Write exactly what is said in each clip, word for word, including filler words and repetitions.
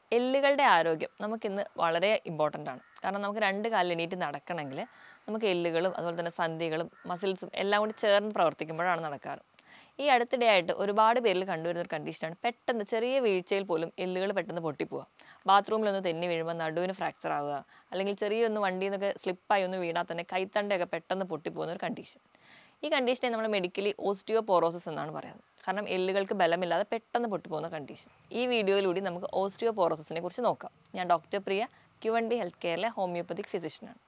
എല്ലുകളുടെ ആരോഗ്യം നമുക്കിന്ന് വളരെ ഇമ്പോർട്ടൻ്റ് ആണ്. കാരണം നമുക്ക് രണ്ട് കാലിൽ എണീറ്റ് നടക്കണമെങ്കിൽ നമുക്ക് എല്ലുകളും അതുപോലെ തന്നെ സന്ധികളും മസിൽസും എല്ലാം കൂടി ചേർന്ന് പ്രവർത്തിക്കുമ്പോഴാണ് നടക്കാറ്. ഈ അടുത്തിടെയായിട്ട് ഒരുപാട് പേരിൽ കണ്ടുവരുന്ന ഒരു കണ്ടീഷനാണ് പെട്ടെന്ന് ചെറിയ വീഴ്ചയിൽ പോലും എല്ലുകൾ പെട്ടെന്ന് പൊട്ടിപ്പോവുക. ബാത്റൂമിലൊന്ന് തെന്നി വീഴുമ്പോൾ നടുവിന് ഫ്രാക്ചർ ആവുക, അല്ലെങ്കിൽ ചെറിയൊന്ന് വണ്ടിയിൽ നിന്നൊക്കെ സ്ലിപ്പായി ഒന്ന് വീണാൽ തന്നെ കൈത്തണ്ടയൊക്കെ പെട്ടെന്ന് പൊട്ടിപ്പോകുന്ന ഒരു കണ്ടീഷൻ. ഈ കണ്ടീഷനെ നമ്മൾ മെഡിക്കലി ഓസ്റ്റിയോപോറോസിസ് എന്നാണ് പറയുന്നത്. കാരണം എല്ലുകൾക്ക് ബലമില്ലാതെ പെട്ടെന്ന് പൊട്ടിപ്പോകുന്ന കണ്ടീഷൻ. ഈ വീഡിയോയിലൂടെ നമുക്ക് ഓസ്റ്റിയോപോറോസിസിനെ കുറിച്ച് നോക്കാം. ഞാൻ doctor Priya, Q and B health കെയറിലെ ഹോമിയോപ്പതിക് ഫിസിഷ്യനാണ്.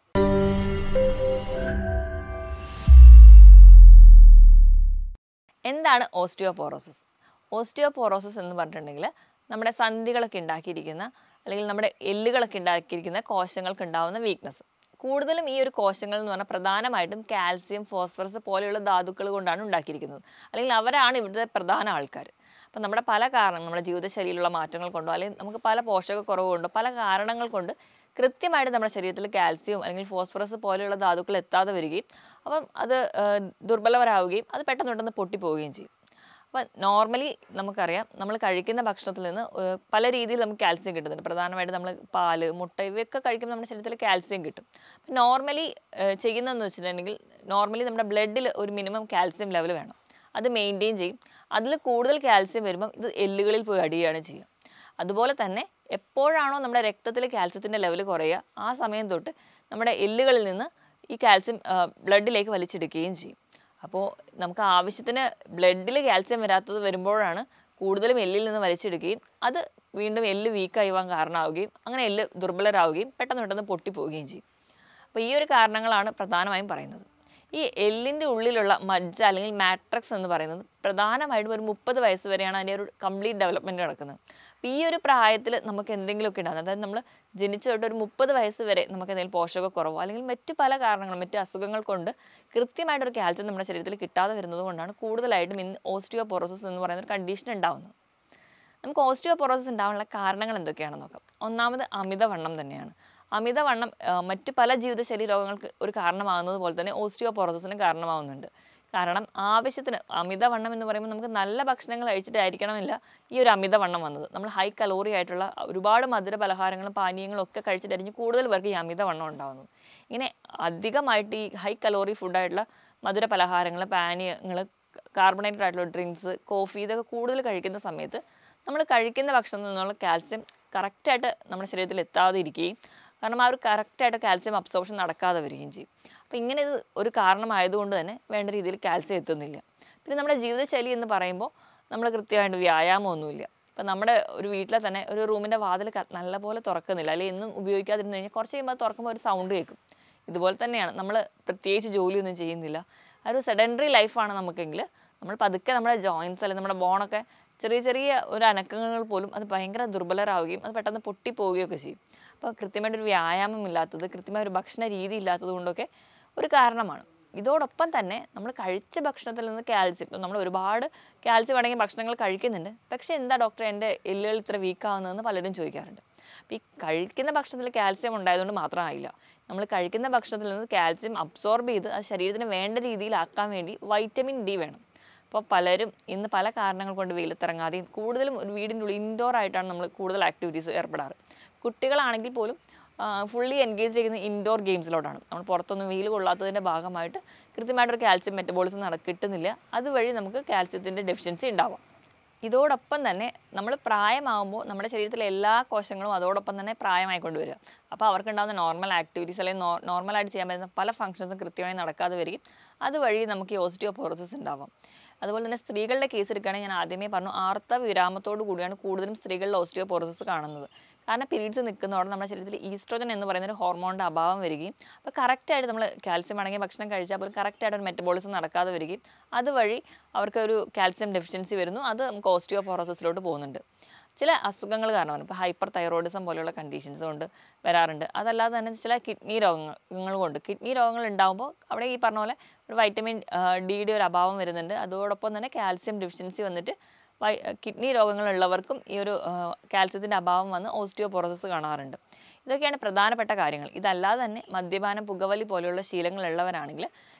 എന്താണ് ഓസ്റ്റിയോപോറോസിസ്? ഓസ്റ്റിയോപോറോസിസ് എന്ന് പറഞ്ഞിട്ടുണ്ടെങ്കിൽ നമ്മുടെ സന്ധികളൊക്കെ ഉണ്ടാക്കിയിരിക്കുന്ന അല്ലെങ്കിൽ നമ്മുടെ എല്ലുകളൊക്കെ ഉണ്ടാക്കിയിരിക്കുന്ന കോശങ്ങൾക്ക് ഉണ്ടാകുന്ന വീക്ക്നസ്. കൂടുതലും ഈ ഒരു കോശങ്ങൾ എന്ന് പറഞ്ഞാൽ പ്രധാനമായിട്ടും കാൽസ്യം, ഫോസ്ഫറസ് പോലെയുള്ള ധാതുക്കൾ കൊണ്ടാണ് ഉണ്ടാക്കിയിരിക്കുന്നത്. അല്ലെങ്കിൽ അവരാണ് ഇവിടുത്തെ പ്രധാന ആൾക്കാർ. അപ്പം നമ്മുടെ പല കാരണം നമ്മുടെ ജീവിതശൈലിയിലുള്ള മാറ്റങ്ങൾ കൊണ്ടോ അല്ലെങ്കിൽ നമുക്ക് പല പോഷകക്കുറവ് കൊണ്ടോ പല കാരണങ്ങൾ കൊണ്ട് കൃത്യമായിട്ട് നമ്മുടെ ശരീരത്തിൽ കാൽസ്യം അല്ലെങ്കിൽ ഫോസ്ഫറസ് പോലെയുള്ള ധാതുക്കൾ എത്താതെ വരികയും അപ്പം അത് ദുർബലവരാവുകയും അത് പെട്ടെന്ന് പെട്ടെന്ന് പൊട്ടിപ്പോവുകയും ചെയ്യും. അപ്പം നോർമലി നമുക്കറിയാം, നമ്മൾ കഴിക്കുന്ന ഭക്ഷണത്തിൽ നിന്ന് പല രീതിയിൽ നമുക്ക് കാൽസ്യം കിട്ടുന്നുണ്ട്. പ്രധാനമായിട്ട് നമ്മൾ പാല്, മുട്ട ഇവയൊക്കെ കഴിക്കുമ്പോൾ നമ്മുടെ ശരീരത്തിൽ കാൽസ്യം കിട്ടും. അപ്പം നോർമലി ചെയ്യുന്നതെന്ന് വെച്ചിട്ടുണ്ടെങ്കിൽ നോർമലി നമ്മുടെ ബ്ലഡിൽ ഒരു മിനിമം കാൽസ്യം ലെവൽ വേണം. അത് മെയിൻറ്റെയിൻ ചെയ്യും. അതിൽ കൂടുതൽ കാൽസ്യം വരുമ്പം ഇത് എല്ലുകളിൽ പോയി അടിയുകയാണ് ചെയ്യുക. അതുപോലെ തന്നെ എപ്പോഴാണോ നമ്മുടെ രക്തത്തിൽ കാൽസ്യത്തിൻ്റെ ലെവൽ കുറയുക, ആ സമയം തൊട്ട് നമ്മുടെ എല്ലുകളിൽ നിന്ന് ഈ കാൽസ്യം ബ്ലഡിലേക്ക് വലിച്ചെടുക്കുകയും ചെയ്യും. അപ്പോൾ നമുക്ക് ആവശ്യത്തിന് ബ്ലഡിൽ കാൽസ്യം വരാത്തത് വരുമ്പോഴാണ് കൂടുതലും എല്ലിൽ നിന്ന് വലിച്ചെടുക്കുകയും അത് വീണ്ടും എല്ല് വീക്കായി പോകാൻ കാരണമാവുകയും അങ്ങനെ എല്ല് ദുർബലരാവുകയും പെട്ടെന്ന് പെട്ടെന്ന് പൊട്ടിപ്പോവുകയും ചെയ്യും. അപ്പോൾ ഈ ഒരു കാരണങ്ങളാണ് പ്രധാനമായും പറയുന്നത്. ഈ എല്ലിൻ്റെ ഉള്ളിലുള്ള മജ്ജ അല്ലെങ്കിൽ മാട്രിക്സ് എന്ന് പറയുന്നത് പ്രധാനമായിട്ടും ഒരു മുപ്പത് വയസ്സ് വരെയാണ് അതിൻ്റെ ഒരു കംപ്ലീറ്റ് ഡെവലപ്മെൻറ്റ് നടക്കുന്നത്. അപ്പോൾ ഈ ഒരു പ്രായത്തിൽ നമുക്ക് എന്തെങ്കിലുമൊക്കെ ഉണ്ടാകുന്നത്, അതായത് നമ്മൾ ജനിച്ചു തൊട്ട് ഒരു മുപ്പത് വയസ്സ് വരെ നമുക്ക് എന്തെങ്കിലും പോഷകക്കുറവോ അല്ലെങ്കിൽ മറ്റു പല കാരണങ്ങളും മറ്റു അസുഖങ്ങൾ കൊണ്ട് കൃത്യമായിട്ടൊരു കാൽസ്യം നമ്മുടെ ശരീരത്തിൽ കിട്ടാതെ വരുന്നത് കൊണ്ടാണ് കൂടുതലായിട്ടും ഇന്ന് ഓസ്റ്റിയോപോറോസിസ് എന്ന് പറയുന്ന ഒരു കണ്ടീഷൻ ഉണ്ടാകുന്നത്. നമുക്ക് ഓസ്റ്റിയോപോറോസിസ് ഉണ്ടാകാനുള്ള കാരണങ്ങൾ എന്തൊക്കെയാണെന്ന് നോക്കാം. ഒന്നാമത് അമിതവണ്ണം തന്നെയാണ്. അമിതവണ്ണം മറ്റ് പല ജീവിതശൈലി രോഗങ്ങൾക്ക് ഒരു കാരണമാകുന്നത് പോലെ തന്നെ ഓസ്റ്റിയോപോറോസിസിന് കാരണമാകുന്നുണ്ട്. കാരണം ആവശ്യത്തിന് അമിതവണ്ണം എന്ന് പറയുമ്പോൾ നമുക്ക് നല്ല ഭക്ഷണങ്ങൾ കഴിച്ചിട്ടായിരിക്കണമില്ല ഈ ഒരു അമിതവണ്ണം വന്നത്. നമ്മൾ ഹൈ കലോറി ആയിട്ടുള്ള ഒരുപാട് മധുര പലഹാരങ്ങളും പാനീയങ്ങളും ഒക്കെ കഴിച്ചിട്ടായിരിക്കും കൂടുതൽ പേർക്ക് ഈ അമിതവണ്ണം ഉണ്ടാകുന്നത്. ഇങ്ങനെ അധികമായിട്ട് ഈ ഹൈ കലോറി ഫുഡായിട്ടുള്ള മധുര പലഹാരങ്ങൾ, പാനീയങ്ങൾ, കാർബണേറ്റഡ് ആയിട്ടുള്ള ഡ്രിങ്ക്സ്, കോഫി ഇതൊക്കെ കൂടുതൽ കഴിക്കുന്ന സമയത്ത് നമ്മൾ കഴിക്കുന്ന ഭക്ഷണത്തിൽ നിന്നുള്ള കാൽസ്യം കറക്റ്റായിട്ട് നമ്മുടെ ശരീരത്തിൽ എത്താതെ ഇരിക്കുകയും കാരണം ആ ഒരു കറക്റ്റായിട്ട് കാൽസ്യം അബ്സോർപ്ഷൻ നടക്കാതെ വരികയും ചെയ്യും. അപ്പോൾ ഇങ്ങനെ ഇത് ഒരു കാരണമായതുകൊണ്ട് തന്നെ വേണ്ട രീതിയിൽ കാൽസ്യം എത്തുന്നില്ല. പിന്നെ നമ്മുടെ ജീവിതശൈലി എന്ന് പറയുമ്പോൾ നമ്മൾ കൃത്യമായിട്ട് വ്യായാമമൊന്നുമില്ല. ഇപ്പം നമ്മുടെ ഒരു വീട്ടിലെ തന്നെ ഒരു റൂമിൻ്റെ വാതിൽ നല്ലപോലെ തുറക്കുന്നില്ല, അല്ലെങ്കിൽ എന്നും ഉപയോഗിക്കാതിരുന്ന് കഴിഞ്ഞാൽ കുറച്ച് കഴിയുമ്പോൾ അത് തുറക്കുമ്പോൾ ഒരു സൗണ്ട് കേൾക്കും. ഇതുപോലെ തന്നെയാണ് നമ്മൾ പ്രത്യേകിച്ച് ജോലിയൊന്നും ചെയ്യുന്നില്ല, ആ ഒരു സെഡൻറ്ററി ലൈഫാണ് നമുക്കെങ്കിൽ നമ്മൾ പതുക്കെ നമ്മുടെ ജോയിൻറ്റ്സ് അല്ലെങ്കിൽ നമ്മുടെ ബോണൊക്കെ ചെറിയ ചെറിയ ഒരു അനക്കങ്ങൾ പോലും അത് ഭയങ്കര ദുർബലരാവുകയും അത് പെട്ടെന്ന് പൊട്ടിപ്പോവുകയൊക്കെ ചെയ്യും. അപ്പോൾ കൃത്യമായിട്ടൊരു വ്യായാമം ഇല്ലാത്തത്, കൃത്യമായ ഒരു ഭക്ഷണ രീതി ഇല്ലാത്തത് കൊണ്ടൊക്കെ ഒരു കാരണമാണ്. ഇതോടൊപ്പം തന്നെ നമ്മൾ കഴിച്ച ഭക്ഷണത്തിൽ നിന്ന് കാൽസ്യം, ഇപ്പം നമ്മൾ ഒരുപാട് കാൽസ്യം അടങ്ങിയ ഭക്ഷണങ്ങൾ കഴിക്കുന്നുണ്ട്, പക്ഷേ എന്താ ഡോക്ടർ എൻ്റെ എല്ലുകൾ ഇത്ര വീക്കാവുന്നതെന്ന് പലരും ചോദിക്കാറുണ്ട്. അപ്പോൾ ഈ കഴിക്കുന്ന ഭക്ഷണത്തിൽ കാൽസ്യം ഉണ്ടായതുകൊണ്ട് മാത്രമായില്ല, നമ്മൾ കഴിക്കുന്ന ഭക്ഷണത്തിൽ നിന്ന് കാൽസ്യം അബ്സോർബ് ചെയ്ത് അത് ശരീരത്തിന് വേണ്ട രീതിയിലാക്കാൻ വേണ്ടി വൈറ്റമിൻ ഡി വേണം. അപ്പോൾ പലരും ഇന്ന് പല കാരണങ്ങൾ കൊണ്ട് വെയിലത്തിറങ്ങാതെയും കൂടുതലും ഒരു വീടിൻ്റെ ഉള്ളിൽ ഇൻഡോർ ആയിട്ടാണ് നമ്മൾ കൂടുതൽ ആക്ടിവിറ്റീസ് ഏർപ്പെടാറ്. കുട്ടികളാണെങ്കിൽ പോലും ഫുള്ളി എൻഗേജ് ചെയ്യുന്ന ഇൻഡോർ ഗെയിംസിലോട്ടാണ്. നമ്മൾ പുറത്തൊന്നും വെയിൽ കൊള്ളാത്തതിൻ്റെ ഭാഗമായിട്ട് കൃത്യമായിട്ടൊരു കാൽസ്യം മെറ്റബോളിസം നട കിട്ടുന്നില്ല. അതുവഴി നമുക്ക് കാൽസ്യത്തിൻ്റെ ഡെഫിഷ്യൻസി ഉണ്ടാവാം. ഇതോടൊപ്പം തന്നെ നമ്മൾ പ്രായമാകുമ്പോൾ നമ്മുടെ ശരീരത്തിലെ എല്ലാ കോശങ്ങളും അതോടൊപ്പം തന്നെ പ്രായമായിക്കൊണ്ട് വരിക. അപ്പോൾ അവർക്കുണ്ടാകുന്ന നോർമൽ ആക്ടിവിറ്റീസ് അല്ലെങ്കിൽ നോ നോർമലായിട്ട് ചെയ്യാൻ പറ്റുന്ന പല ഫംഗ്ഷൻസും കൃത്യമായി നടക്കാതെ വരികയും അതുവഴി നമുക്ക് ഈ ഓസ്റ്റിയോപോറോസിസ് ഉണ്ടാവാം. അതുപോലെ തന്നെ സ്ത്രീകളുടെ കേസ് എടുക്കുകയാണെങ്കിൽ ഞാൻ ആദ്യമേ പറഞ്ഞു, ആർത്തവ വിരാമത്തോടു കൂടിയാണ് കൂടുതലും സ്ത്രീകളിൽ ഓസ്റ്റിയോപോറോസിസ് കാണുന്നത്. കാരണം പീരീഡ്സ് നിൽക്കുന്നതോടെ നമ്മുടെ ശരീരത്തിൽ ഈസ്ട്രോജൻ എന്ന് പറയുന്ന ഒരു ഹോർമോണിൻ്റെ അഭാവം വരികയും അപ്പോൾ കറക്റ്റായിട്ട് നമ്മൾ കാൽസ്യം അടങ്ങിയ ഭക്ഷണം കഴിച്ചാൽ പോലും കറക്റ്റായിട്ട് ഒരു മെറ്റബോളിസം നടക്കാതെ വരികയും അതുവഴി അവർക്കൊരു കാൽസ്യം ഡെഫിഷ്യൻസി വരുന്നു. അത് നമുക്ക് ഓസ്റ്റിയോപോറോസിസിലോട്ട് പോകുന്നുണ്ട്. ചില അസുഖങ്ങൾ കാരണമാണ്, ഇപ്പോൾ ഹൈപ്പർ തൈറോയിഡിസം പോലെയുള്ള കണ്ടീഷൻസ് കൊണ്ട് വരാറുണ്ട്. അതല്ലാതെ തന്നെ ചില കിഡ്നി രോഗങ്ങൾ കൊണ്ട് കിഡ്നി രോഗങ്ങൾ ഉണ്ടാകുമ്പോൾ അവിടെ ഈ പറഞ്ഞ പോലെ ഒരു വൈറ്റമിൻ ഡിയുടെ ഒരു അഭാവം വരുന്നുണ്ട്. അതോടൊപ്പം തന്നെ കാൽസ്യം ഡെഫിഷ്യൻസി വന്നിട്ട് വൈ കിഡ്നി രോഗങ്ങളുള്ളവർക്കും ഈ ഒരു കാൽസ്യത്തിൻ്റെ അഭാവം വന്ന് ഓസ്റ്റിയോപോറോസിസ് കാണാറുണ്ട്. ഇതൊക്കെയാണ് പ്രധാനപ്പെട്ട കാര്യങ്ങൾ. ഇതല്ലാതെ തന്നെ മദ്യപാനം, പുകവലി പോലെയുള്ള ശീലങ്ങളുള്ളവരാണെങ്കിൽ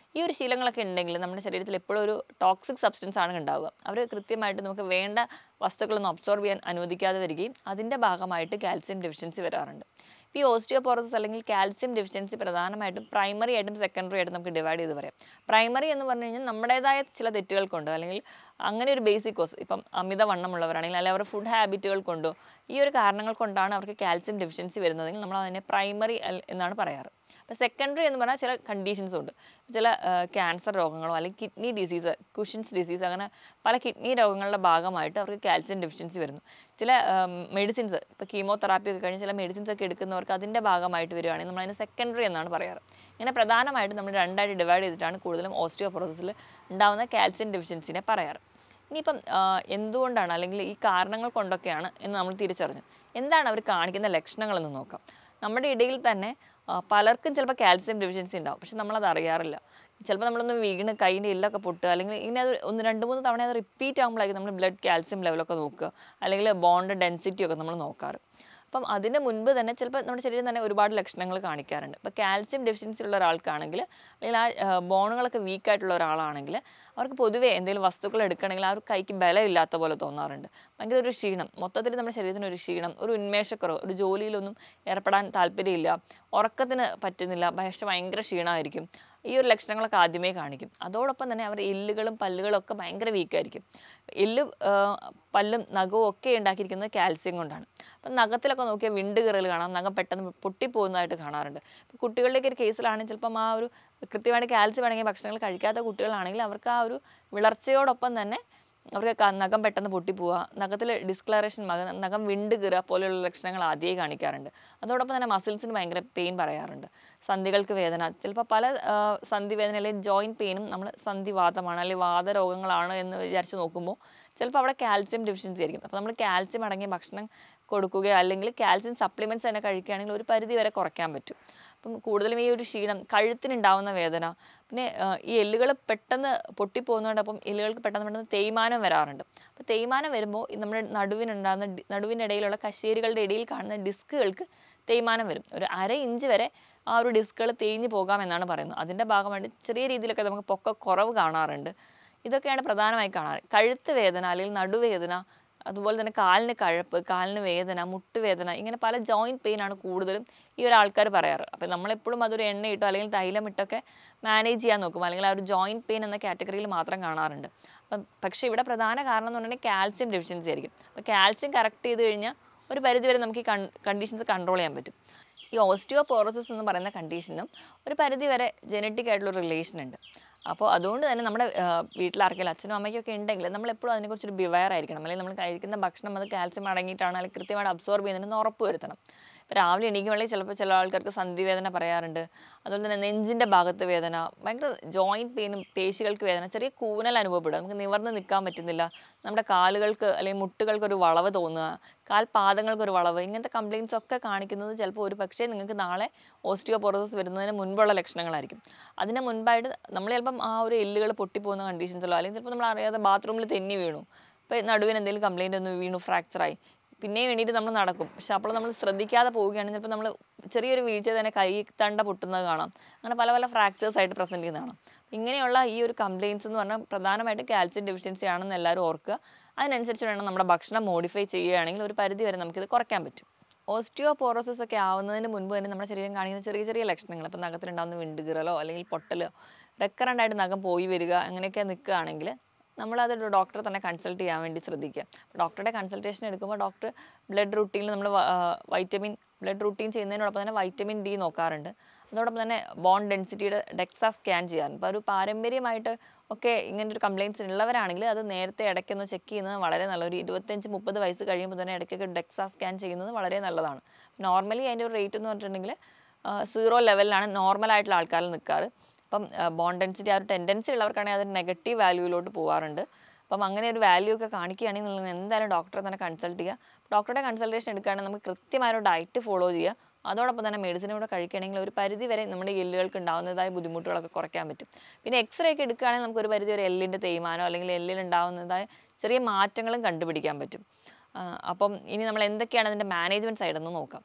ഈ ഒരു ശീലങ്ങളൊക്കെ ഉണ്ടെങ്കിൽ നമ്മുടെ ശരീരത്തിൽ എപ്പോഴും ഒരു ടോക്സിക് സബ്സ്റ്റൻസ് ആണ് ഉണ്ടാവുക. അവർ കൃത്യമായിട്ട് നമുക്ക് വേണ്ട വസ്തുക്കളൊന്നും അബ്സോർബ് ചെയ്യാൻ അനുവദിക്കാതെ വരികയും അതിൻ്റെ ഭാഗമായിട്ട് കാൽസ്യം ഡെഫിഷ്യൻസി വരാറുണ്ട്. ഇപ്പോൾ ഈ ഓസ്റ്റിയോപോറോസിസ് അല്ലെങ്കിൽ കാൽസ്യം ഡെഫിഷ്യൻസി പ്രധാനമായിട്ടും പ്രൈമറി ആയിട്ടും സെക്കൻഡറി ആയിട്ടും നമുക്ക് ഡിവൈഡ് ചെയ്ത് പറയാം. പ്രൈമറി എന്ന് പറഞ്ഞു കഴിഞ്ഞാൽ നമ്മുടേതായ ചില തെറ്റുകൾ കൊണ്ടോ അല്ലെങ്കിൽ അങ്ങനെ ഒരു ബേസിക് കോസ്, ഇപ്പം അമിതവണ്ണമുള്ളവരാണെങ്കിൽ അല്ലെങ്കിൽ അവരുടെ ഫുഡ് ഹാബിറ്റുകൾ കൊണ്ടോ ഈ ഒരു കാരണങ്ങൾ കൊണ്ടാണ് അവർക്ക് കാൽസ്യം ഡെഫിഷ്യൻസി വരുന്നതെങ്കിൽ നമ്മൾ അതിനെ പ്രൈമറി എന്നാണ് പറയാറ്. അപ്പോൾ സെക്കൻഡറി എന്ന് പറഞ്ഞാൽ ചില കണ്ടീഷൻസ് ഉണ്ട്. ചില ക്യാൻസർ രോഗങ്ങളോ അല്ലെങ്കിൽ കിഡ്നി ഡിസീസ്, കുഷിൻസ് ഡിസീസ്, അങ്ങനെ പല കിഡ്നി രോഗങ്ങളുടെ ഭാഗമായിട്ട് അവർക്ക് കാൽസ്യം ഡെഫിഷ്യൻസി വരുന്നു. ചില മെഡിസിൻസ്, ഇപ്പോൾ കീമോതെറാപ്പി ഒക്കെ കഴിഞ്ഞ് ചില മെഡിസിൻസ് ഒക്കെ എടുക്കുന്നവർക്ക് അതിൻ്റെ ഭാഗമായിട്ട് വരികയാണെങ്കിൽ നമ്മൾ അതിനെ സെക്കൻഡറി എന്നാണ് പറയാറ്. ഇങ്ങനെ പ്രധാനമായിട്ടും നമ്മൾ രണ്ടായിട്ട് ഡിവൈഡ് ചെയ്തിട്ടാണ് കൂടുതലും ഓസ്റ്റിയോപൊറോസിസിൽ ഉണ്ടാകുന്ന കാൽസ്യം ഡെഫിഷ്യൻസിനെ പറയാറ്. ഇനിയിപ്പം എന്തുകൊണ്ടാണ് അല്ലെങ്കിൽ ഈ കാരണങ്ങൾ കൊണ്ടൊക്കെയാണ് എന്ന് നമ്മൾ തിരിച്ചറിഞ്ഞു. എന്താണ് അവർ കാണിക്കുന്ന ലക്ഷണങ്ങളെന്ന് നോക്കാം. നമ്മുടെ ഇടയിൽ തന്നെ പലർക്കും ചിലപ്പോൾ കാൽസ്യം ഡെഫിഷ്യൻസി ഉണ്ടാവും, പക്ഷെ നമ്മളത് അറിയാറില്ല. ചിലപ്പോൾ നമ്മളൊന്ന് വീണ് കൈയിൻ്റെ എല്ലൊക്കെ പൊട്ടുക, അല്ലെങ്കിൽ ഇങ്ങനെ അത് ഒന്ന് രണ്ട് മൂന്ന് തവണ അത് റിപ്പീറ്റ് ആകുമ്പോഴായിരിക്കും നമ്മൾ ബ്ലഡ് കാൽസ്യം ലെവലൊക്കെ നോക്കുക, അല്ലെങ്കിൽ ബോണ്ട് ഡെൻസിറ്റി ഒക്കെ നമ്മൾ നോക്കാറ്. അപ്പം അതിന് മുൻപ് തന്നെ ചിലപ്പോൾ നമ്മുടെ ശരീരം തന്നെ ഒരുപാട് ലക്ഷണങ്ങൾ കാണിക്കാറുണ്ട്. ഇപ്പോൾ കാൽസ്യം ഡെഫിഷ്യൻസി ഉള്ള ഒരാൾക്കാണെങ്കിൽ അല്ലെങ്കിൽ ആ ബോണുകളൊക്കെ വീക്കായിട്ടുള്ള ഒരാളാണെങ്കിൽ അവർക്ക് പൊതുവേ എന്തെങ്കിലും വസ്തുക്കൾ എടുക്കണമെങ്കിൽ ആ ഒരു കൈക്ക് ബലമില്ലാത്ത പോലെ തോന്നാറുണ്ട്. ഭയങ്കര ഒരു ക്ഷീണം, മൊത്തത്തിൽ നമ്മുടെ ശരീരത്തിന് ഒരു ക്ഷീണം, ഒരു ഉന്മേഷക്കുറവ്, ഒരു ജോലിയിലൊന്നും ഏർപ്പെടാൻ താല്പര്യമില്ല, ഉറക്കത്തിന് പറ്റുന്നില്ല, പക്ഷേ ഭയങ്കര ക്ഷീണമായിരിക്കും. ഈ ഒരു ലക്ഷണങ്ങളൊക്കെ ആദ്യമേ കാണിക്കും. അതോടൊപ്പം തന്നെ അവരുടെ എല്ലുകളും പല്ലുകളും ഒക്കെ ഭയങ്കര വീക്കായിരിക്കും. എല്ല് പല്ലും നഖവും ഒക്കെ ഉണ്ടാക്കിയിരിക്കുന്നത് കാൽസ്യം കൊണ്ടാണ്. അപ്പം നഖത്തിലൊക്കെ നോക്കിയാൽ വിണ്ട് കീറൽ കാണാം, നഖം പെട്ടെന്ന് പൊട്ടിപ്പോകുന്നതായിട്ട് കാണാറുണ്ട്. കുട്ടികളുടെയൊക്കെ ഒരു കേസിലാണെങ്കിൽ ചിലപ്പം ആ ഒരു കൃത്യമായിട്ട് കാൽസ്യം അടങ്ങിയ ഭക്ഷണങ്ങൾ കഴിക്കാത്ത കുട്ടികളാണെങ്കിൽ അവർക്ക് ആ ഒരു വിളർച്ചയോടൊപ്പം തന്നെ അവർക്ക് നഖം പെട്ടെന്ന് പൊട്ടിപ്പോവുക, നഖത്തിൽ ഡിസ്കളറേഷൻ, നഖം വിണ്ട് കീറുക പോലെയുള്ള ലക്ഷണങ്ങൾ ആദ്യമേ കാണിക്കാറുണ്ട്. അതോടൊപ്പം തന്നെ മസിൽസിന് ഭയങ്കര പെയിൻ പറയാറുണ്ട്, സന്ധികൾക്ക് വേദന, ചിലപ്പോൾ പല സന്ധി വേദന അല്ലെങ്കിൽ ജോയിൻറ്റ് പെയിനും നമ്മൾ സന്ധിവാതമാണ് അല്ലെങ്കിൽ വാതരോഗങ്ങളാണ് എന്ന് വിചാരിച്ച് നോക്കുമ്പോൾ ചിലപ്പോൾ അവിടെ കാൽസ്യം ഡെഫിഷ്യൻസി ആയിരിക്കും. അപ്പോൾ നമ്മൾ കാൽസ്യം അടങ്ങിയ ഭക്ഷണം കൊടുക്കുകയോ അല്ലെങ്കിൽ കാൽസ്യം സപ്ലിമെൻറ്റ്സ് തന്നെ കഴിക്കുകയാണെങ്കിൽ ഒരു പരിധി വരെ കുറയ്ക്കാൻ പറ്റും. അപ്പം കൂടുതലും ഈ ഒരു ക്ഷീണം, കഴുത്തിനുണ്ടാവുന്ന വേദന, പിന്നെ ഈ എല്ലുകൾ പെട്ടെന്ന് പൊട്ടിപ്പോകുന്നതുകൊണ്ടപ്പം എല്ലുകൾക്ക് പെട്ടെന്ന് പെട്ടെന്ന് തേയ്മാനം വരാറുണ്ട്. അപ്പോൾ തേയ്മാനം വരുമ്പോൾ നമ്മുടെ നടുവിനുണ്ടാകുന്ന നടുവിനിടയിലുള്ള കശേരികളുടെ ഇടയിൽ കാണുന്ന ഡിസ്കുകൾക്ക് തേയ്മാനം വരും. ഒരു അര ഇഞ്ച് വരെ ആ ഒരു ഡിസ്കുകൾ തേഞ്ഞ് പോകാമെന്നാണ് പറയുന്നത്. അതിൻ്റെ ഭാഗമായിട്ട് ചെറിയ രീതിയിലൊക്കെ നമുക്ക് പൊക്ക കുറവ് കാണാറുണ്ട്. ഇതൊക്കെയാണ് പ്രധാനമായി കാണാറ്. കഴുത്ത് വേദന അല്ലെങ്കിൽ നടുവേദന, അതുപോലെ തന്നെ കാലിന് കഴപ്പ്, കാലിന് വേദന, മുട്ടുവേദന, ഇങ്ങനെ പല ജോയിൻറ്റ് പെയിൻ ആണ് കൂടുതലും ഈ ഒരു ആൾക്കാർ പറയാറ്. അപ്പോൾ നമ്മളെപ്പോഴും അതൊരു എണ്ണയിട്ടോ അല്ലെങ്കിൽ തൈലം ഇട്ടൊക്കെ മാനേജ് ചെയ്യാൻ നോക്കും, അല്ലെങ്കിൽ ആ ഒരു ജോയിൻറ്റ് പെയിൻ എന്ന കാറ്റഗറിയിൽ മാത്രം കാണാറുണ്ട്. അപ്പം പക്ഷേ ഇവിടെ പ്രധാന കാരണം എന്ന് പറഞ്ഞാൽ കാൽസ്യം ഡെഫിഷ്യൻസി ആയിരിക്കും. അപ്പോൾ കാൽസ്യം കറക്റ്റ് ചെയ്ത് കഴിഞ്ഞാൽ ഒരു പരിധിവരെ നമുക്ക് ഈ കണ്ടീഷൻസ് കൺട്രോൾ ചെയ്യാൻ പറ്റും. ഈ ഓസ്റ്റിയോപോറോസിസ് എന്ന് പറയുന്ന കണ്ടീഷനും ഒരു പരിധിവരെ ജനറ്റിക് ആയിട്ടുള്ള റിലേഷൻ ഉണ്ട്. അപ്പോൾ അതുകൊണ്ട് തന്നെ നമ്മുടെ വീട്ടിലാർക്കെങ്കിലും അച്ഛനും അമ്മയ്ക്കൊക്കെ ഉണ്ടെങ്കിൽ നമ്മളെപ്പോഴും അതിനെക്കുറിച്ചൊരു ബിവെയർ ആയിരിക്കണം. അല്ലെങ്കിൽ നമ്മൾ കഴിക്കുന്ന ഭക്ഷണം അത് കാൽസ്യം അടങ്ങിയിട്ടാണ് അല്ലെങ്കിൽ കൃത്യമായിട്ട് അബ്സോർബ് ചെയ്യുന്നതെന്ന് ഉറപ്പ് വരുത്തണം. ഇപ്പോൾ രാവിലെ എണീക്കുമ്പോഴേക്കും ചിലപ്പോൾ ചില ആൾക്കാർക്ക് സന്ധിവേദന പറയാറുണ്ട്, അതുപോലെ തന്നെ നെഞ്ചിൻ്റെ ഭാഗത്ത് വേദന, ഭയങ്കര ജോയിൻറ്റ് പെയിനും, പേശികൾക്ക് വേദന, ചെറിയ കൂനൽ അനുഭവപ്പെടുക, നമുക്ക് നിവർന്ന് നിൽക്കാൻ പറ്റുന്നില്ല, നമ്മുടെ കാലുകൾക്ക് അല്ലെങ്കിൽ മുട്ടുകൾക്കൊരു വളവ് തോന്നുക, കാൽപാദങ്ങൾക്കൊരു വളവ്, ഇങ്ങനത്തെ കംപ്ലയിൻറ്റ്സ് ഒക്കെ കാണിക്കുന്നത് ചിലപ്പോൾ ഒരു പക്ഷേ നിങ്ങൾക്ക് നാളെ ഓസ്റ്റിയോപോറോസിസ് വരുന്നതിന് മുൻപുള്ള ലക്ഷണങ്ങളായിരിക്കും. അതിന് മുൻപായിട്ട് നമ്മൾ ചിലപ്പം ആ ഒരു എല്ലുകൾ പൊട്ടിപ്പോകുന്ന കണ്ടീഷൻസല്ലോ, അല്ലെങ്കിൽ ചിലപ്പോൾ നമ്മൾ അറിയാതെ ബാത്റൂമിൽ തെന്നി വീണു, ഇപ്പോൾ നടുവിന് എന്തെങ്കിലും കംപ്ലയിൻ്റ് ഒന്ന് വീണു, ഫ്രാക്ചറായി, പിന്നെയും വേണ്ടിയിട്ട് നമ്മൾ നടക്കും, പക്ഷെ അപ്പോൾ നമ്മൾ ശ്രദ്ധിക്കാതെ പോവുകയാണെങ്കിൽ ചിലപ്പോൾ നമ്മൾ ചെറിയൊരു വീഴ്ച തന്നെ കൈ തണ്ട പൊട്ടുന്നത് കാണാം. അങ്ങനെ പല പല ഫ്രാക്ചേഴ്സ് ആയിട്ട് പ്രസൻറ്റ് ചെയ്യുന്നത് കാണാം. ഇങ്ങനെയുള്ള ഈ ഒരു കംപ്ലയിൻറ്റ്സ് എന്ന് പറഞ്ഞാൽ പ്രധാനമായിട്ടും കാൽസ്യം ഡെഫിഷ്യൻസി ആണെന്ന് എല്ലാവരും ഓർക്കുക. അതിനനുസരിച്ച് വേണം നമ്മുടെ ഭക്ഷണം മോഡിഫൈ ചെയ്യുകയാണെങ്കിൽ ഒരു പരിധി വരെ നമുക്കിത് കുറയ്ക്കാൻ പറ്റും. ഓസ്റ്റിയോപോറോസിസ് ഒക്കെ ആവുന്നതിന് മുൻപ് തന്നെ നമ്മുടെ ശരീരം കാണിക്കുന്ന ചെറിയ ചെറിയ ലക്ഷണങ്ങൾ, ഇപ്പോൾ നഖത്തിലുണ്ടാകുന്ന വിണ്ടുകീറലോ അല്ലെങ്കിൽ പൊട്ടലോ, റെക്കറൻ്റായിട്ട് നഖം പോയി വരിക, അങ്ങനെയൊക്കെ നിൽക്കുകയാണെങ്കിൽ നമ്മളത് ഡോക്ടറെ തന്നെ കൺസൾട്ട് ചെയ്യാൻ വേണ്ടി ശ്രദ്ധിക്കുക. ഡോക്ടറുടെ കൺസൾട്ടേഷൻ എടുക്കുമ്പോൾ ഡോക്ടർ ബ്ലഡ് റൂട്ടീനിൽ നമ്മൾ വൈറ്റമിൻ ബ്ലഡ് റൂട്ടീൻ ചെയ്യുന്നതിനോടൊപ്പം തന്നെ വൈറ്റമിൻ ഡി നോക്കാറുണ്ട്. അതോടൊപ്പം തന്നെ ബോൺ ഡെൻസിറ്റിയുടെ ഡെക്സ സ്കാൻ ചെയ്യാറുണ്ട്. അപ്പോൾ ഒരു പാരമ്പര്യമായിട്ട് ഒക്കെ ഇങ്ങനെ ഒരു കംപ്ലയിൻറ്റ്സ് ഉള്ളവരാണെങ്കിൽ അത് നേരത്തെ ഇടയ്ക്കൊന്ന് ചെക്ക് ചെയ്യുന്നത് വളരെ നല്ല, ഒരു ഇരുപത്തഞ്ച് മുപ്പത് വയസ്സ് കഴിയുമ്പോൾ തന്നെ ഇടയ്ക്കൊക്കെ ഡെക്സ സ്കാൻ ചെയ്യുന്നത് വളരെ നല്ലതാണ്. നോർമലി അതിൻ്റെ ഒരു റേറ്റ് എന്ന് പറഞ്ഞിട്ടുണ്ടെങ്കിൽ സീറോ ലെവലിലാണ് നോർമലായിട്ടുള്ള ആൾക്കാരിൽ നിൽക്കാറ്. അപ്പം ബോൺ ഡെൻസിറ്റി ആ ഒരു ടെൻഡൻസി ഉള്ളവർക്കാണെങ്കിൽ അത് നെഗറ്റീവ് വാല്യൂയിലോട്ട് പോകാറുണ്ട്. അപ്പം അങ്ങനെ ഒരു വാല്യൂ ഒക്കെ കാണിക്കുകയാണെങ്കിൽ എന്തായാലും ഡോക്ടറെ തന്നെ കൺസൾട്ട് ചെയ്യുക. ഡോക്ടറുടെ കൺസൾട്ടേഷൻ എടുക്കുകയാണെങ്കിൽ നമുക്ക് കൃത്യമായൊരു ഡയറ്റ് ഫോളോ ചെയ്യുക. അതോടൊപ്പം തന്നെ മെഡിസിനും കൂടെ കഴിക്കുകയാണെങ്കിൽ ഒരു പരിധി വരെ നമ്മുടെ എല്ലുകൾക്ക് ഉണ്ടാകുന്നതായ ബുദ്ധിമുട്ടുകളൊക്കെ കുറയ്ക്കാൻ പറ്റും. പിന്നെ എക്സ്റേ ഒക്കെ എടുക്കുകയാണെങ്കിൽ നമുക്ക് ഒരു പരിധി വരെ എല്ലിൻ്റെ തേയ്മാനോ അല്ലെങ്കിൽ എല്ലിലുണ്ടാകുന്നതായ ചെറിയ മാറ്റങ്ങളും കണ്ടുപിടിക്കാൻ പറ്റും. അപ്പം ഇനി നമ്മൾ എന്തൊക്കെയാണ് അതിൻ്റെ മാനേജ്മെൻറ്റ് സൈഡെന്ന് നോക്കാം.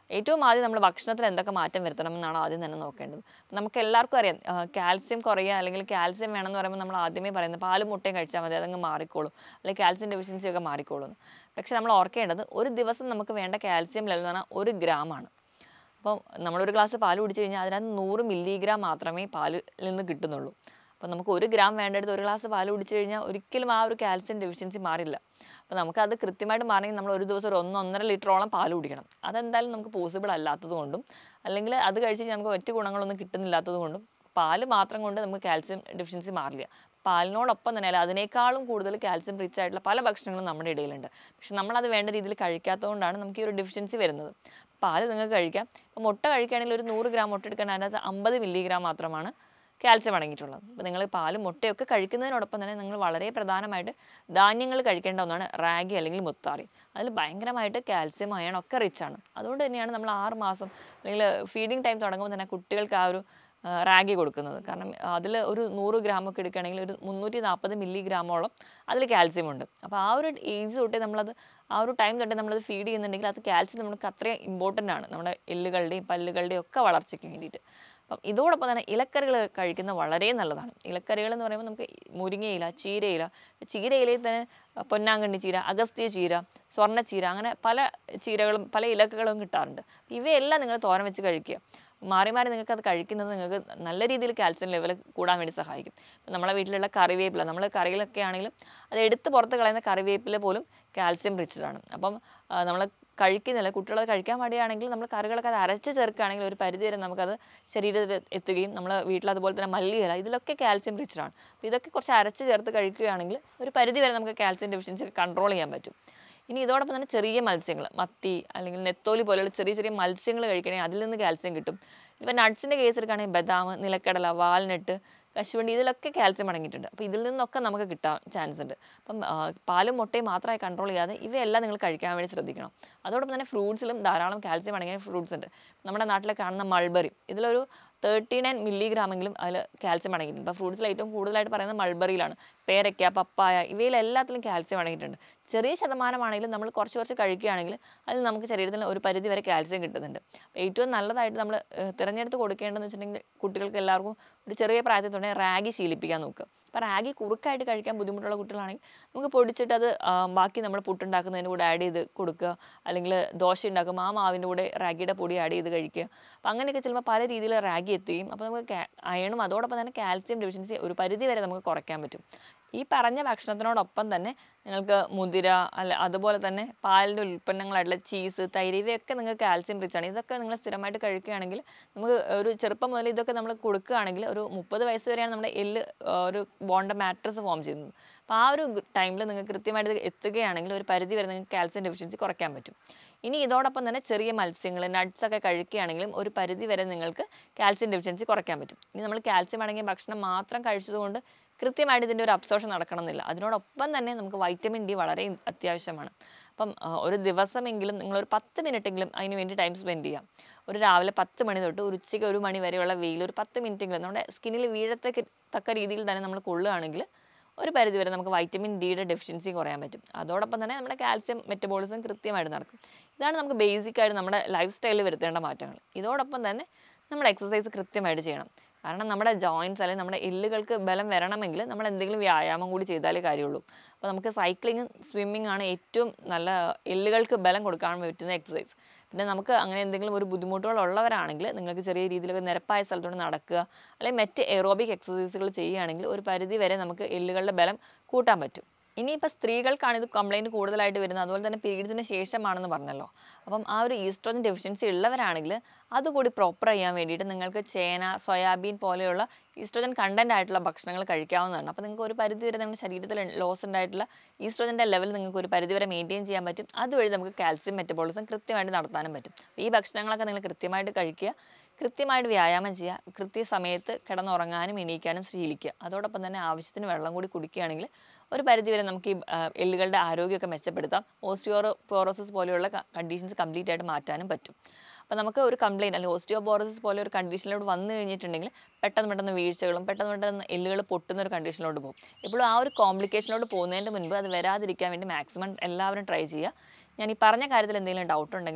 ഏറ്റവും ആദ്യം നമ്മൾ ഭക്ഷണത്തിൽ എന്തൊക്കെ മാറ്റം വരുത്തണം എന്നാണ് ആദ്യം തന്നെ നോക്കേണ്ടത്. നമുക്ക് എല്ലാവർക്കും അറിയാം കാൽസ്യം കുറയുക അല്ലെങ്കിൽ കാൽസ്യം വേണമെന്ന് പറയുമ്പോൾ നമ്മൾ ആദ്യമേ പറയുന്നത് പാലും മുട്ടയും കഴിച്ചാൽ മതി, അതങ്ങ് മാറിക്കോളും, അല്ലെങ്കിൽ കാൽസ്യം ഡെഫിഷ്യൻസി ഒക്കെ മാറിക്കോളും. പക്ഷെ നമ്മൾ ഓർക്കേണ്ടത് ഒരു ദിവസം നമുക്ക് വേണ്ട കാൽസ്യം ലെവൽ എന്ന് പറഞ്ഞാൽ ഒരു ഗ്രാമാണ്. അപ്പം നമ്മളൊരു ഗ്ലാസ് പാൽ കുടിച്ചു കഴിഞ്ഞാൽ അതിനകത്ത് നൂറ് മില്ലിഗ്രാം മാത്രമേ പാലിൽ നിന്ന് കിട്ടുന്നുള്ളൂ. അപ്പോൾ നമുക്ക് ഒരു ഗ്രാം വേണ്ടടുത്ത് ഒരു ഗ്ലാസ് പാൽ കുടിച്ചു കഴിഞ്ഞാൽ ഒരിക്കലും ആ ഒരു കാൽസ്യം ഡെഫിഷ്യൻസി മാറില്ല. അപ്പോൾ നമുക്കത് കൃത്യമായിട്ട് മാറണമെങ്കിൽ നമ്മൾ ഒരു ദിവസം ഒരു ഒന്ന് ഒന്നര ലിറ്ററോളം പാൽ കുടിക്കണം. അതെന്തായാലും നമുക്ക് പോസിബിൾ അല്ലാത്തത് കൊണ്ടും അല്ലെങ്കിൽ അത് കഴിച്ച് കഴിഞ്ഞാൽ നമുക്ക് മറ്റു ഗുണങ്ങളൊന്നും കിട്ടുന്നില്ലാത്തത് കൊണ്ടും പാല് മാത്രം കൊണ്ട് നമുക്ക് കാൽസ്യം ഡെഫിഷ്യൻസി മാറില്ല. പാലിനോടൊപ്പം തന്നെ അല്ല അതിനേക്കാളും കൂടുതൽ കാൽസ്യം റിച്ച് ആയിട്ടുള്ള പല ഭക്ഷണങ്ങളും നമ്മുടെ ഇടയിലുണ്ട്. പക്ഷെ നമ്മളത് വേണ്ട രീതിയിൽ കഴിക്കാത്തതുകൊണ്ടാണ് നമുക്ക് ഈ ഒരു ഡെഫിഷ്യൻസി വരുന്നത്. പാല് നിങ്ങൾക്ക് കഴിക്കാം. ഇപ്പോൾ മുട്ട കഴിക്കുകയാണെങ്കിൽ ഒരു നൂറ് ഗ്രാം മുട്ട എടുക്കാൻ അതിനകത്ത് അമ്പത് മില്ലിഗ്രാം മാത്രമാണ് കാൽസ്യം അടങ്ങിയിട്ടുള്ളത്. അപ്പോൾ നിങ്ങൾ പാലും മുട്ടയൊക്കെ കഴിക്കുന്നതിനോടൊപ്പം തന്നെ നിങ്ങൾ വളരെ പ്രധാനമായിട്ട് ധാന്യങ്ങൾ കഴിക്കേണ്ട ഒന്നാണ് റാഗി അല്ലെങ്കിൽ മുത്താറി. അതിൽ ഭയങ്കരമായിട്ട് കാൽസ്യം അയൺ ഒക്കെ റിച്ച് ആണ്. അതുകൊണ്ട് തന്നെയാണ് നമ്മൾ ആറ് മാസം അല്ലെങ്കിൽ ഫീഡിങ് ടൈം തുടങ്ങുമ്പോൾ തന്നെ കുട്ടികൾക്ക് ആ ഒരു റാഗി കൊടുക്കുന്നത്. കാരണം അതിൽ ഒരു നൂറ് ഗ്രാമൊക്കെ എടുക്കുകയാണെങ്കിൽ ഒരു മുന്നൂറ്റി നാൽപ്പത് മില്ലിഗ്രാമോളം അതിൽ കാൽസ്യം ഉണ്ട്. അപ്പോൾ ആ ഒരു ഏജ് തൊട്ടേ നമ്മളത് ആ ഒരു ടൈം തൊട്ടേ നമ്മളത് ഫീഡ് ചെയ്യുന്നുണ്ടെങ്കിൽ അത് കാൽസ്യം നമുക്ക് അത്രയും ഇമ്പോർട്ടൻ്റ് ആണ് നമ്മുടെ എല്ലുകളുടെയും പല്ലുകളുടെയും ഒക്കെ വളർച്ചയ്ക്ക് വേണ്ടിയിട്ട്. അപ്പം ഇതോടൊപ്പം തന്നെ ഇലക്കറികൾ കഴിക്കുന്നത് വളരെ നല്ലതാണ്. ഇലക്കറികൾ എന്ന് പറയുമ്പോൾ നമുക്ക് മുരിങ്ങയില, ചീരയില, ചീരയിലയിൽ തന്നെ പൊന്നാങ്കണ്ണി ചീര, അഗസ്ത്യ ചീര, സ്വർണ്ണച്ചീര, അങ്ങനെ പല ചീരകളും പല ഇലക്കകളും കിട്ടാറുണ്ട്. ഇവയെല്ലാം നിങ്ങൾ തോരൻ വെച്ച് കഴിക്കുക. മാറി മാറി നിങ്ങൾക്ക് അത് കഴിക്കുന്നത് നിങ്ങൾക്ക് നല്ല രീതിയിൽ കാൽസ്യം ലെവൽ കൂടാൻ വേണ്ടി സഹായിക്കും. നമ്മളെ വീട്ടിലുള്ള കറിവേപ്പില, നമ്മൾ കറികളൊക്കെ ആണെങ്കിലും അത് എടുത്ത് പുറത്ത് കളയുന്ന കറിവേപ്പില പോലും കാൽസ്യം റിച്ചഡാണ്. അപ്പം നമ്മൾ കഴിക്കുന്നില്ല, കുട്ടികളത് കഴിക്കാൻ മടിയാണെങ്കിൽ നമ്മൾ കറികളൊക്കെ അത് അരച്ച് ചേർക്കുകയാണെങ്കിൽ ഒരു പരിധി വരെ നമുക്കത് ശരീരത്തിൽ എത്തുകയും നമ്മൾ വീട്ടിൽ അതുപോലെ തന്നെ മല്ലിയില ഇതിലൊക്കെ കാൽസ്യം റിച്ചഡാണ്. അപ്പോൾ ഇതൊക്കെ കുറച്ച് അരച്ച് ചേർത്ത് കഴിക്കുകയാണെങ്കിൽ ഒരു പരിധി വരെ നമുക്ക് കാൽസ്യം ഡെഫിഷ്യൻസി കൺട്രോൾ ചെയ്യാൻ പറ്റും. ഇനി ഇതോടൊപ്പം തന്നെ ചെറിയ മത്സ്യങ്ങൾ, മത്തി അല്ലെങ്കിൽ നെത്തോലി പോലെയുള്ള ചെറിയ ചെറിയ മത്സ്യങ്ങൾ കഴിക്കണമെങ്കിൽ അതിൽ നിന്ന് കാൽസ്യം കിട്ടും. ഇപ്പം നട്ട്സിൻ്റെ കേസ് എടുക്കുകയാണെങ്കിൽ ബദാം, നിലക്കടല, വാൽനട്ട്, കശുവണ്ടി ഇതിലൊക്കെ കാൽസ്യം അടങ്ങിയിട്ടുണ്ട്. അപ്പോൾ ഇതിൽ നിന്നൊക്കെ നമുക്ക് കിട്ടാൻ ചാൻസ് ഉണ്ട്. അപ്പം പാലും മുട്ടയും മാത്രമായി കൺട്രോൾ ചെയ്യാതെ ഇവയെല്ലാം നിങ്ങൾ കഴിക്കാൻ വേണ്ടി ശ്രദ്ധിക്കണം. അതോടൊപ്പം തന്നെ ഫ്രൂട്ട്സിലും ധാരാളം കാൽസ്യം അടങ്ങിയ ഫ്രൂട്ട്സ് ഉണ്ട്. നമ്മുടെ നാട്ടിലെ കാണുന്ന മൾബറി, ഇതിലൊരു തേർട്ടി നയൻ മില്ലിഗ്രാമെങ്കിലും അതിൽ കാൽസ്യം അടങ്ങിയിട്ടുണ്ട്. ഇപ്പോൾ ഫ്രൂട്ട്സിൽ ഏറ്റവും കൂടുതലായിട്ട് പറയുന്നത് മൾബറിയിലാണ്. പേരയ്ക്ക, പപ്പായ ഇവയിലെല്ലാത്തിലും കാൽസ്യം അടങ്ങിയിട്ടുണ്ട്. ചെറിയ ശതമാനമാണെങ്കിലും നമ്മൾ കുറച്ച് കുറച്ച് കഴിക്കുകയാണെങ്കിൽ അതിൽ നമുക്ക് ശരീരത്തിന് ഒരു പരിധി വരെ കാൽസ്യം കിട്ടുന്നുണ്ട്. ഏറ്റവും നല്ലതായിട്ട് നമ്മൾ തിരഞ്ഞെടുത്ത് കൊടുക്കേണ്ടതെന്ന് വെച്ചിട്ടുണ്ടെങ്കിൽ കുട്ടികൾക്ക് എല്ലാവർക്കും ഒരു ചെറിയ പ്രായത്തിൽ തന്നെ റാഗി ശീലിപ്പിക്കാൻ നോക്കുക. അപ്പോൾ റാഗി കുറുക്കായിട്ട് കഴിക്കാൻ ബുദ്ധിമുട്ടുള്ള കുട്ടികളാണെങ്കിൽ നമുക്ക് പൊടിച്ചിട്ട് അത് ബാക്കി നമ്മൾ പുട്ടുണ്ടാക്കുന്നതിൻ്റെ കൂടെ ആഡ് ചെയ്ത് കൊടുക്കുക, അല്ലെങ്കിൽ ദോശ ഉണ്ടാക്കുമ്പോൾ ആ മാവിൻ്റെ കൂടെ റാഗിയുടെ പൊടി ആഡ് ചെയ്ത് കഴിക്കുക. അപ്പോൾ അങ്ങനെയൊക്കെ ചിലപ്പോൾ പല രീതിയിൽ റാഗി എത്തുകയും അപ്പോൾ നമുക്ക് അയണും അതോടൊപ്പം തന്നെ കാൽസ്യം ഡെഫിഷ്യൻസി ഒരു പരിധി വരെ നമുക്ക് കുറയ്ക്കാൻ പറ്റും. ഈ പറഞ്ഞ ഭക്ഷണത്തിനോടൊപ്പം തന്നെ നിങ്ങൾക്ക് മുതിര അല്ല അതുപോലെ തന്നെ പാലിൻ്റെ ഉൽപ്പന്നങ്ങളായിട്ടുള്ള ചീസ്, തൈര് ഇവയൊക്കെ നിങ്ങൾക്ക് കാൽസ്യം റിച്ച് ആണ്. ഇതൊക്കെ നിങ്ങൾ സ്ഥിരമായിട്ട് കഴിക്കുകയാണെങ്കിൽ നമുക്ക് ഒരു ചെറുപ്പം മുതൽ ഇതൊക്കെ നമ്മൾ കൊടുക്കുകയാണെങ്കിൽ ഒരു മുപ്പത് വയസ്സ് വരെയാണ് നമ്മുടെ എല്ല് ഒരു ബോണ്ട് മാട്രസ് ഫോം ചെയ്യുന്നത്. അപ്പോൾ ആ ഒരു ടൈമിൽ നിങ്ങൾക്ക് കൃത്യമായിട്ട് ഇത് എത്തുകയാണെങ്കിൽ ഒരു പരിധി വരെ നിങ്ങൾക്ക് കാൽസ്യം ഡെഫിഷ്യൻസി കുറയ്ക്കാൻ പറ്റും. ഇനി ഇതോടൊപ്പം തന്നെ ചെറിയ മത്സ്യങ്ങൾ, നട്ട്സ് ഒക്കെ കഴിക്കുകയാണെങ്കിലും ഒരു പരിധി വരെ നിങ്ങൾക്ക് കാൽസ്യം ഡെഫിഷ്യൻസി കുറയ്ക്കാൻ പറ്റും. ഇനി നമ്മൾ കാൽസ്യം അടങ്ങിയ ഭക്ഷണം മാത്രം കഴിച്ചതുകൊണ്ട് കൃത്യമായിട്ട് ഇതിൻ്റെ ഒരു അബ്സോർഷൻ നടക്കണമെന്നില്ല. അതിനോടൊപ്പം തന്നെ നമുക്ക് വൈറ്റമിൻ ഡി വളരെ അത്യാവശ്യമാണ്. അപ്പം ഒരു ദിവസമെങ്കിലും നിങ്ങളൊരു പത്ത് മിനിറ്റെങ്കിലും അതിന് വേണ്ടി ടൈം സ്പെൻഡ് ചെയ്യാം. ഒരു രാവിലെ പത്ത് മണി തൊട്ട് ഒരു ഉച്ചയ്ക്ക് ഒരു മണി വരെയുള്ള വെയിൽ ഒരു പത്ത് മിനിറ്റെങ്കിലും നമ്മുടെ സ്കിന്നിൽ വീഴത്തക്ക തക്ക രീതിയിൽ തന്നെ നമ്മൾ കൊള്ളുകയാണെങ്കിൽ ഒരു പരിധി വരെ നമുക്ക് വൈറ്റമിൻ ഡിയുടെ ഡെഫിഷ്യൻസി കുറയാൻ പറ്റും. അതോടൊപ്പം തന്നെ നമ്മുടെ കാൽസ്യം മെറ്റബോളിസം കൃത്യമായിട്ട് നടക്കും. ഇതാണ് നമുക്ക് ബേസിക്കായിട്ട് നമ്മുടെ ലൈഫ് സ്റ്റൈലിൽ വരുത്തേണ്ട മാറ്റങ്ങൾ. ഇതോടൊപ്പം തന്നെ നമ്മൾ എക്സസൈസ് കൃത്യമായിട്ട് ചെയ്യണം. കാരണം നമ്മുടെ ജോയിൻറ്റ്സ് അല്ലെങ്കിൽ നമ്മുടെ എല്ലുകൾക്ക് ബലം വരണമെങ്കിൽ നമ്മൾ എന്തെങ്കിലും വ്യായാമം കൂടി ചെയ്താലേ കാര്യമുള്ളൂ. അപ്പോൾ നമുക്ക് സൈക്ലിങ്ങും സ്വിമ്മിങ് ആണ് ഏറ്റവും നല്ല എല്ലുകൾക്ക് ബലം കൊടുക്കാൻ പറ്റുന്ന എക്സസൈസ്. പിന്നെ നമുക്ക് അങ്ങനെ എന്തെങ്കിലും ഒരു ബുദ്ധിമുട്ടുകൾ ഉള്ളവരാണെങ്കിൽ നിങ്ങൾക്ക് ചെറിയ രീതിയിലൊക്കെ നിരപ്പായ സ്ഥലത്തോട് നടക്കുക അല്ലെങ്കിൽ മറ്റ് എറോബിക് എക്സസൈസുകൾ ചെയ്യുകയാണെങ്കിൽ ഒരു പരിധി വരെ നമുക്ക് എല്ലുകളുടെ ബലം കൂട്ടാൻ പറ്റും. ഇനിയിപ്പോൾ സ്ത്രീകൾക്കാണ് ഇത് കംപ്ലയിൻറ്റ് കൂടുതലായിട്ട് വരുന്നത്, അതുപോലെ തന്നെ പീരീഡ്സിന് ശേഷമാണെന്ന് പറഞ്ഞല്ലോ. അപ്പം ആ ഒരു ഈസ്ട്രോജൻ ഡെഫിഷ്യൻസി ഉള്ളവരാണെങ്കിൽ അതുകൂടി പ്രോപ്പർ ചെയ്യാൻ വേണ്ടിയിട്ട് നിങ്ങൾക്ക് ചേന, സോയാബീൻ പോലെയുള്ള ഈസ്ട്രോജൻ കണ്ടൻ്റ് ആയിട്ടുള്ള ഭക്ഷണങ്ങൾ കഴിക്കാവുന്നതാണ്. അപ്പോൾ നിങ്ങൾക്ക് ഒരു പരിധി വരെ നമ്മുടെ ശരീരത്തിൽ ലോസ് ഉണ്ടായിട്ടുള്ള ഈസ്ട്രോജൻ്റെ ലെവൽ നിങ്ങൾക്ക് ഒരു പരിധി വരെ മെയിൻറ്റെയിൻ ചെയ്യാൻ പറ്റും. അതുവഴി നമുക്ക് കാൽസ്യം മെറ്റബോളിസം കൃത്യമായിട്ട് നടത്താനും പറ്റും. ഈ ഭക്ഷണങ്ങളൊക്കെ നിങ്ങൾ കൃത്യമായിട്ട് കഴിക്കുക, കൃത്യമായിട്ട് വ്യായാമം ചെയ്യുക, കൃത്യസമയത്ത് കിടന്നുറങ്ങാനും എണീക്കാനും ശീലിക്കുക. അതോടൊപ്പം തന്നെ ആവശ്യത്തിന് വെള്ളം കൂടി കുടിക്കുകയാണെങ്കിൽ ഒരു പരിധി വരെ നമുക്ക് ഈ എല്ലുകളുടെ ആരോഗ്യമൊക്കെ മെച്ചപ്പെടുത്താം. ഓസ്റ്റിയോപോറോസിസ് പോലെയുള്ള കണ്ടീഷൻസ് കംപ്ലീറ്റ് ആയിട്ട് മാറ്റാനും പറ്റും. അപ്പോൾ നമുക്ക് ഒരു കംപ്ലയിൻറ്റ് അല്ലെങ്കിൽ ഓസ്റ്റിയോപോറോസിസ് പോലെ ഒരു കണ്ടീഷനിലോട്ട് വന്നു കഴിഞ്ഞിട്ടുണ്ടെങ്കിൽ പെട്ടെന്ന് പെട്ടെന്ന് വീഴ്ചകളും പെട്ടെന്ന് പെട്ടെന്ന് എല്ലുകൾ പൊട്ടുന്ന ഒരു കണ്ടീഷനിലോട്ട് പോകും. ഇപ്പോഴും ആ ഒരു കോംപ്ലിക്കേഷനിലോട്ട് പോകുന്നതിന് മുൻപ് അത് വരാതിരിക്കാൻ വേണ്ടി മാക്സിമം എല്ലാവരും ട്രൈ ചെയ്യുക. ഞാൻ ഈ പറഞ്ഞ കാര്യത്തിൽ എന്തെങ്കിലും ഡൗട്ട് ഉണ്ടെങ്കിൽ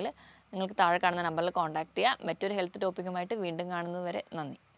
നിങ്ങൾക്ക് താഴെ കാണുന്ന നമ്പറിൽ കോൺടാക്ട് ചെയ്യുക. മറ്റൊരു ഹെൽത്ത് ടോപ്പിക്കുമായിട്ട് വീണ്ടും കാണുന്നത് വരെ നന്ദി.